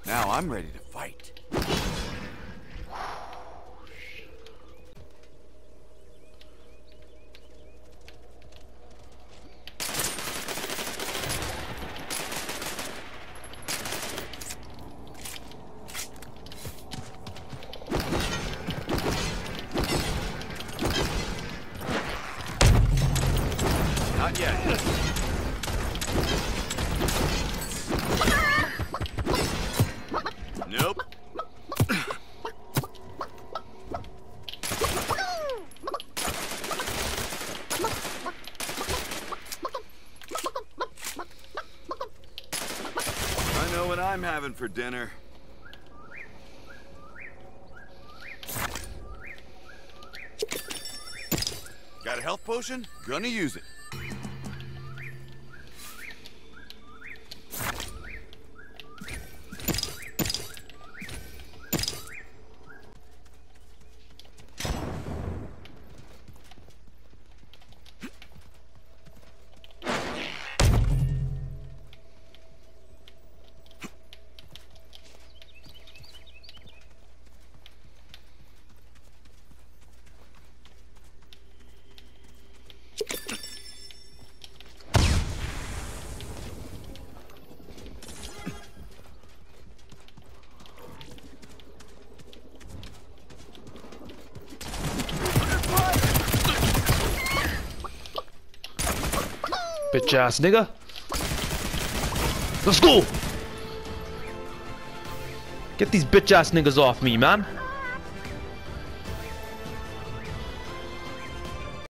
Now I'm ready to fight. Not yet. Nope. I know what I'm having for dinner. Got a health potion? Gonna use it. Bitch ass nigga. Let's go. Get these bitch ass niggas off me, man.